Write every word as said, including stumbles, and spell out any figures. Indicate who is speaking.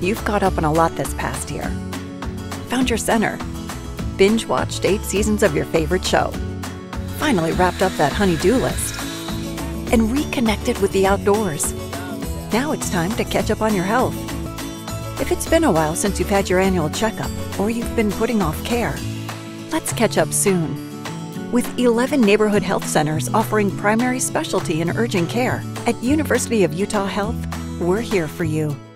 Speaker 1: You've caught up on a lot this past year. Found your center. Binge-watched eight seasons of your favorite show. Finally wrapped up that honey-do list. And reconnected with the outdoors. Now it's time to catch up on your health. If it's been a while since you've had your annual checkup or you've been putting off care, let's catch up soon. With eleven neighborhood health centers offering primary specialty and urgent care, at University of Utah Health, we're here for you.